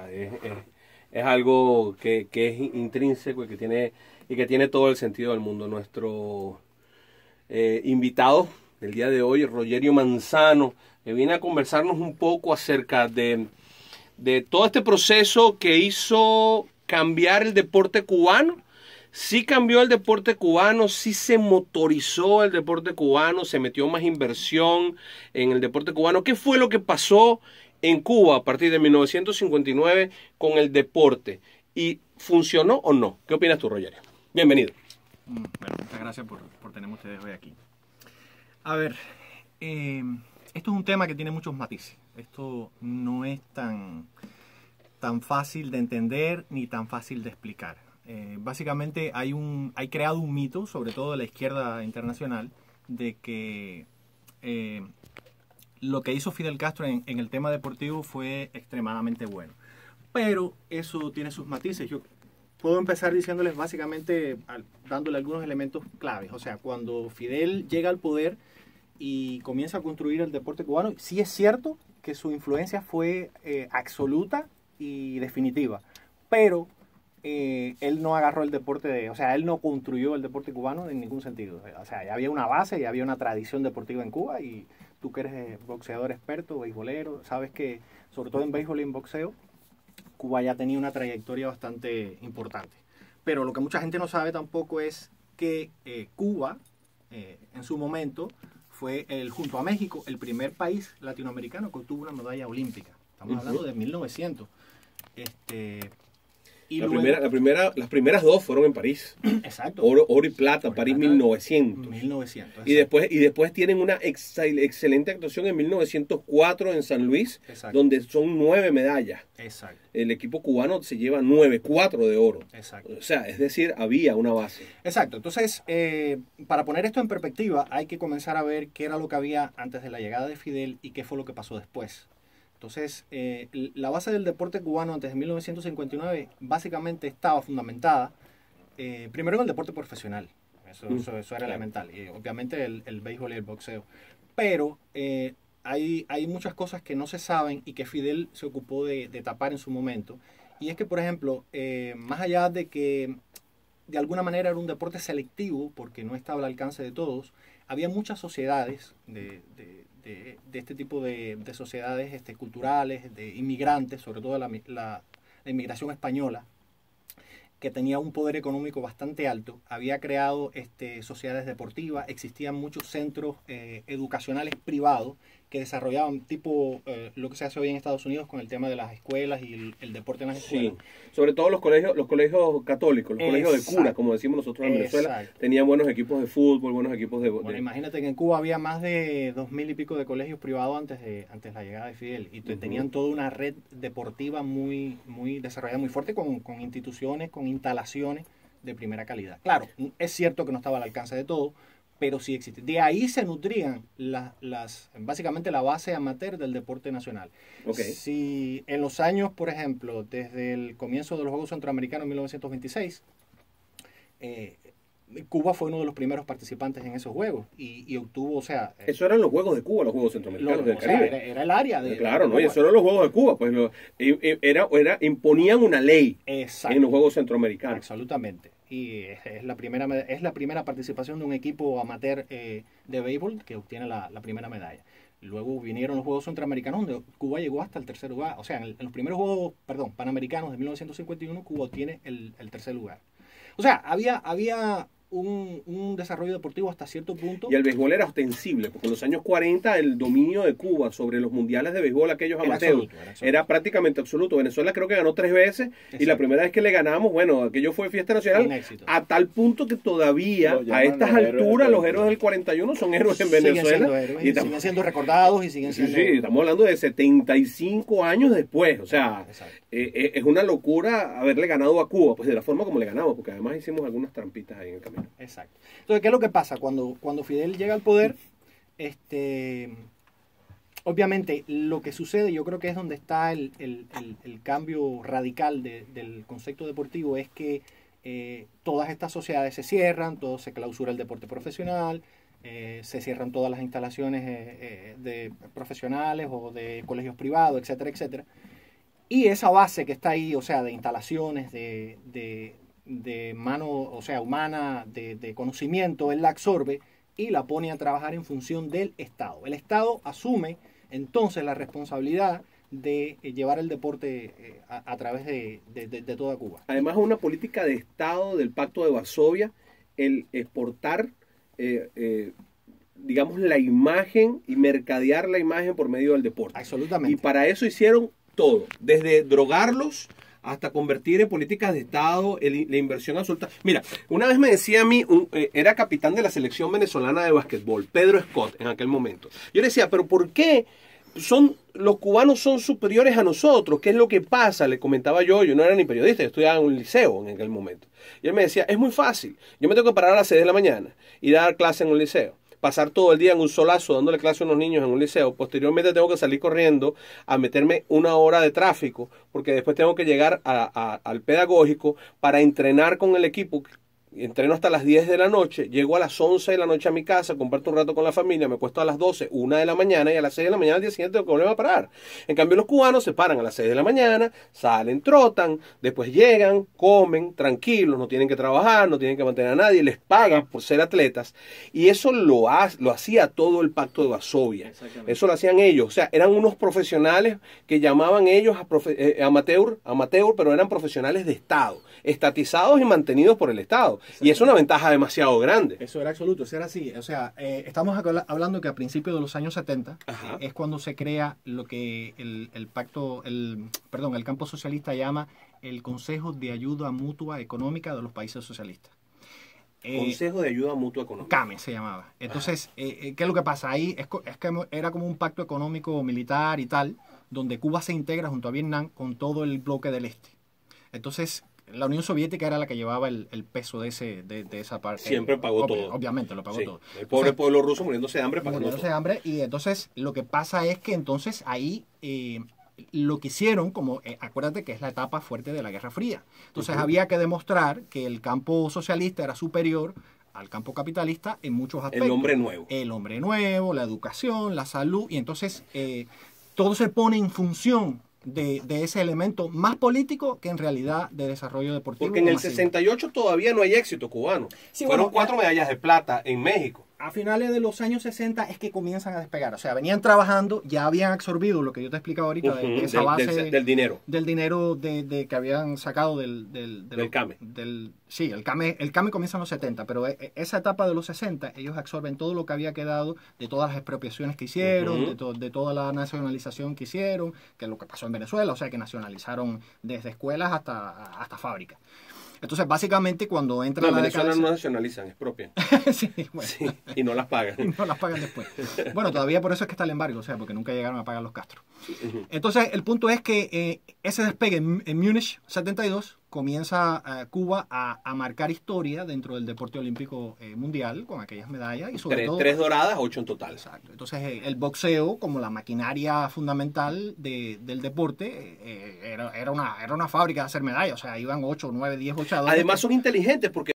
Es algo que es intrínseco y que tiene todo el sentido del mundo. Nuestro invitado del día de hoy, Rogerio Manzano, que viene a conversarnos un poco acerca de todo este proceso que hizo cambiar el deporte cubano. Sí cambió el deporte cubano, sí se motorizó el deporte cubano, se metió más inversión en el deporte cubano. ¿Qué fue lo que pasó en Cuba a partir de 1959 con el deporte? ¿Y funcionó o no? ¿Qué opinas tú, Rogerio? Bienvenido. Bueno, muchas gracias por tenerme ustedes hoy aquí. A ver, esto es un tema que tiene muchos matices. Esto no es tan fácil de entender ni tan fácil de explicar. Básicamente hay creado un mito, sobre todo de la izquierda internacional, de que lo que hizo Fidel Castro en el tema deportivo fue extremadamente bueno. Pero eso tiene sus matices. Yo puedo empezar diciéndoles básicamente, dándole algunos elementos claves. O sea, cuando Fidel llega al poder y comienza a construir el deporte cubano, sí es cierto que su influencia fue absoluta y definitiva. Pero él no agarró el deporte, o sea, él no construyó el deporte cubano en ningún sentido. O sea, ya había una base, ya había una tradición deportiva en Cuba, y tú que eres boxeador experto, beisbolero, sabes que, sobre todo en béisbol y en boxeo, Cuba ya tenía una trayectoria bastante importante. Pero lo que mucha gente no sabe tampoco es que Cuba, en su momento, fue, junto a México, el primer país latinoamericano que obtuvo una medalla olímpica. Estamos hablando de 1900. Y las primeras dos fueron en París. Exacto. Oro y plata, París 1900. 1900. Y después tienen una excelente actuación en 1904 en San Luis, exacto, donde son 9 medallas. Exacto. El equipo cubano se lleva 4 de oro. Exacto. O sea, es decir, había una base. Exacto. Entonces, para poner esto en perspectiva, hay que comenzar a ver qué era lo que había antes de la llegada de Fidel y qué fue lo que pasó después. Entonces, la base del deporte cubano antes de 1959 básicamente estaba fundamentada primero en el deporte profesional. Eso era elemental. Y obviamente el béisbol y el boxeo. Pero hay muchas cosas que no se saben y que Fidel se ocupó de tapar en su momento. Y es que, por ejemplo, más allá de que de alguna manera era un deporte selectivo, porque no estaba al alcance de todos, había muchas sociedades de este tipo de sociedades culturales, de inmigrantes, sobre todo la inmigración española, que tenía un poder económico bastante alto, había creado sociedades deportivas, existían muchos centros educacionales privados que desarrollaban tipo lo que se hace hoy en Estados Unidos con el tema de las escuelas y el deporte en las escuelas. Sí, sobre todo los colegios católicos, los colegios de cura, como decimos nosotros en Venezuela, tenían buenos equipos de fútbol, buenos equipos de... Bueno, imagínate que en Cuba había más de 2000 y pico de colegios privados antes de la llegada de Fidel, y tenían toda una red deportiva muy desarrollada, muy fuerte, con instituciones, con instalaciones de primera calidad. Claro, es cierto que no estaba al alcance de todo, pero sí existe. De ahí se nutrían básicamente la base amateur del deporte nacional. Okay. Si en los años, por ejemplo, desde el comienzo de los Juegos Centroamericanos en 1926, Cuba fue uno de los primeros participantes en esos juegos y obtuvo, o sea... Eso eran los Juegos de Cuba, los Juegos Centroamericanos del Caribe. Sea, era el área de... Claro, ¿no? Y eso eran los Juegos de Cuba, pues imponían una ley. Exacto. En los Juegos Centroamericanos. Absolutamente. Y es la primera participación de un equipo amateur de béisbol que obtiene la primera medalla. Luego vinieron los Juegos Centroamericanos, donde Cuba llegó hasta el tercer lugar. O sea, en los primeros Juegos, Panamericanos de 1951, Cuba obtiene el tercer lugar. O sea, había un desarrollo deportivo hasta cierto punto. Y el béisbol era ostensible, porque en los años 40 el dominio de Cuba sobre los mundiales de béisbol, aquellos amateurs, era prácticamente absoluto. Venezuela creo que ganó 3 veces. Exacto. Y la primera vez que le ganamos, bueno, aquello fue fiesta nacional, a tal punto que todavía a estas alturas los héroes del 41 son héroes en Venezuela. Siguen siendo recordados y siguen siendo... Sí, estamos hablando de 75 años después. O sea, es una locura haberle ganado a Cuba, pues de la forma como le ganamos, porque además hicimos algunas trampitas ahí en el camino. Exacto. Entonces, ¿qué es lo que pasa? Cuando Fidel llega al poder, obviamente lo que sucede, yo creo que es donde está el cambio radical del concepto deportivo, es que todas estas sociedades se cierran, todo se clausura el deporte profesional, se cierran todas las instalaciones de profesionales o de colegios privados, etcétera, etcétera. Y esa base que está ahí, o sea, de instalaciones, de mano, o sea, humana, de conocimiento, él la absorbe y la pone a trabajar en función del Estado. El Estado asume entonces la responsabilidad de llevar el deporte a través de toda Cuba. Además, una política de Estado del Pacto de Varsovia, el exportar, digamos, la imagen y mercadear la imagen por medio del deporte. Absolutamente. Y para eso hicieron todo, desde drogarlos hasta convertir en políticas de Estado la inversión absoluta. Mira, una vez me decía a mí, era capitán de la selección venezolana de básquetbol, Pedro Scott, en aquel momento. Yo le decía, pero ¿por qué los cubanos son superiores a nosotros? ¿Qué es lo que pasa? Le comentaba yo no era ni periodista, yo estudiaba en un liceo en aquel momento. Y él me decía, es muy fácil, yo me tengo que parar a las 6 de la mañana y dar clase en un liceo. Pasar todo el día en un solazo dándole clase a unos niños en un liceo. Posteriormente tengo que salir corriendo a meterme 1 hora de tráfico, porque después tengo que llegar al pedagógico para entrenar con el equipo. Entreno hasta las 10 de la noche, llego a las 11 de la noche a mi casa, comparto un rato con la familia, me acuesto a las 12, 1 de la mañana, y a las 6 de la mañana al día siguiente tengo que volver a parar. En cambio, los cubanos se paran a las 6 de la mañana, salen, trotan, después llegan, comen, tranquilos, no tienen que trabajar, no tienen que mantener a nadie, les pagan por ser atletas, y eso lo hacía todo el Pacto de Varsovia. Eso lo hacían ellos, o sea, eran unos profesionales que llamaban ellos amateur, pero eran profesionales de Estado, estatizados y mantenidos por el Estado. Y es una ventaja demasiado grande. Eso era absoluto, eso era así. O sea, estamos hablando que a principios de los años 70 es cuando se crea lo que el campo socialista llama el Consejo de Ayuda Mutua Económica de los Países Socialistas. Consejo de Ayuda Mutua Económica. CAME se llamaba. Entonces, ¿qué es lo que pasa? Ahí es que era como un pacto económico militar y tal, donde Cuba se integra junto a Vietnam con todo el bloque del este. Entonces, la Unión Soviética era la que llevaba el peso de esa parte. Siempre pagó todo. Obviamente, lo pagó todo. El pobre pueblo ruso muriéndose de hambre. Muriéndose de hambre. Y entonces, lo que pasa es que entonces ahí lo que hicieron, acuérdate que es la etapa fuerte de la Guerra Fría. Entonces, había que demostrar que el campo socialista era superior al campo capitalista en muchos aspectos. El hombre nuevo. El hombre nuevo, la educación, la salud. Y entonces, todo se pone en función de ese elemento más político que en realidad de desarrollo deportivo. Porque en el 68 todavía no hay éxito cubano. Sí, fueron 4 medallas de plata en México. A finales de los años 60 es que comienzan a despegar. O sea, venían trabajando, ya habían absorbido lo que yo te explicaba ahorita de esa base del dinero. Del dinero que habían sacado del CAME. Sí, el CAME comienza en los 70, pero esa etapa de los 60 ellos absorben todo lo que había quedado de todas las expropiaciones que hicieron, de toda la nacionalización que hicieron, que es lo que pasó en Venezuela, o sea, que nacionalizaron desde escuelas hasta fábricas. Entonces, básicamente, cuando entra la Venezuela no nacionalizan, expropian. Sí, bueno. Sí, y no las pagan. Y no las pagan después. Bueno, todavía por eso es que está el embargo, o sea, porque nunca llegaron a pagar los Castro. Entonces, el punto es que ese despegue en Múnich 72 comienza Cuba a marcar historia dentro del deporte olímpico mundial con aquellas medallas. Y sobre todo, 3 doradas, 8 en total. Exacto. Entonces, el boxeo, como la maquinaria fundamental del deporte, era una fábrica de hacer medallas. O sea, iban 8, 9, 10 boxeadores. Además, son inteligentes porque